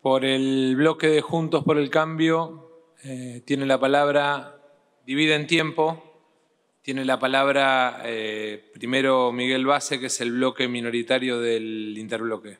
Por el bloque de Juntos por el Cambio tiene la palabra, divide en tiempo, tiene la palabra primero Miguel Base, que es el bloque minoritario del interbloque.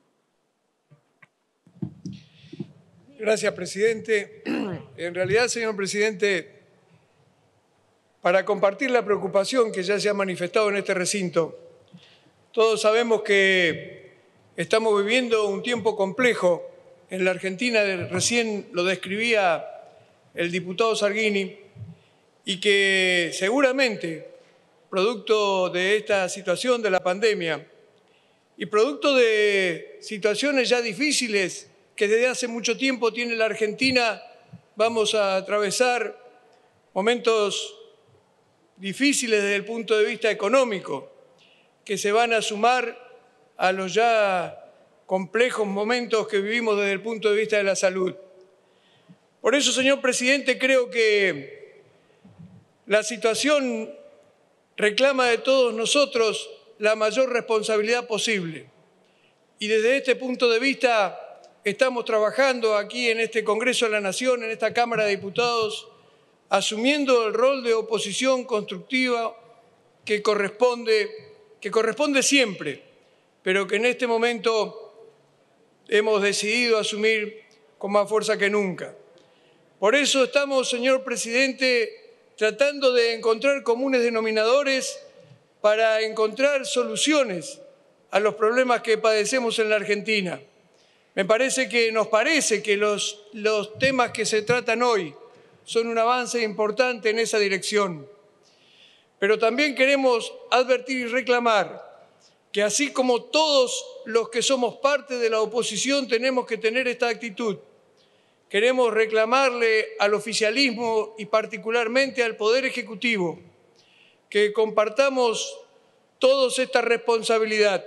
Gracias, presidente. En realidad, señor presidente, para compartir la preocupación que ya se ha manifestado en este recinto, todos sabemos que estamos viviendo un tiempo complejo en la Argentina, recién lo describía el diputado Zarghini, y que seguramente, producto de esta situación de la pandemia y producto de situaciones ya difíciles que desde hace mucho tiempo tiene la Argentina, vamos a atravesar momentos difíciles desde el punto de vista económico, que se van a sumar a los ya complejos momentos que vivimos desde el punto de vista de la salud. Por eso, señor presidente, creo que la situación reclama de todos nosotros la mayor responsabilidad posible. Y desde este punto de vista estamos trabajando aquí en este Congreso de la Nación, en esta Cámara de Diputados, asumiendo el rol de oposición constructiva que corresponde siempre, pero que en este momento hemos decidido asumir con más fuerza que nunca. Por eso estamos, señor presidente, tratando de encontrar comunes denominadores para encontrar soluciones a los problemas que padecemos en la Argentina. Nos parece que los temas que se tratan hoy son un avance importante en esa dirección. Pero también queremos advertir y reclamar que así como todos los que somos parte de la oposición tenemos que tener esta actitud, queremos reclamarle al oficialismo y particularmente al Poder Ejecutivo que compartamos todos esta responsabilidad.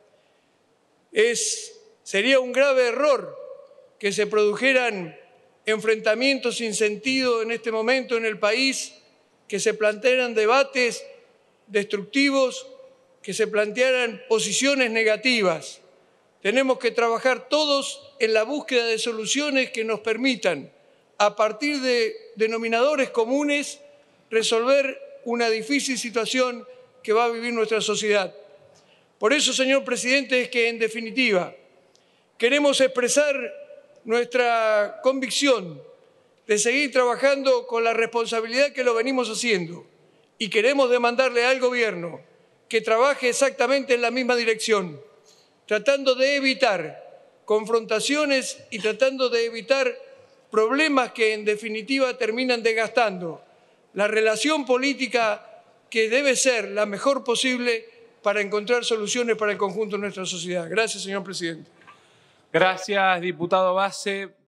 Sería un grave error que se produjeran enfrentamientos sin sentido en este momento en el país, que se plantearan debates destructivos, que se plantearan posiciones negativas. Tenemos que trabajar todos en la búsqueda de soluciones que nos permitan, a partir de denominadores comunes, resolver una difícil situación que va a vivir nuestra sociedad. Por eso, señor presidente, es que, en definitiva, queremos expresar nuestra convicción de seguir trabajando con la responsabilidad que lo venimos haciendo y queremos demandarle al Gobierno que trabaje exactamente en la misma dirección, tratando de evitar confrontaciones y tratando de evitar problemas que en definitiva terminan desgastando la relación política que debe ser la mejor posible para encontrar soluciones para el conjunto de nuestra sociedad. Gracias, señor presidente. Gracias, diputado Base.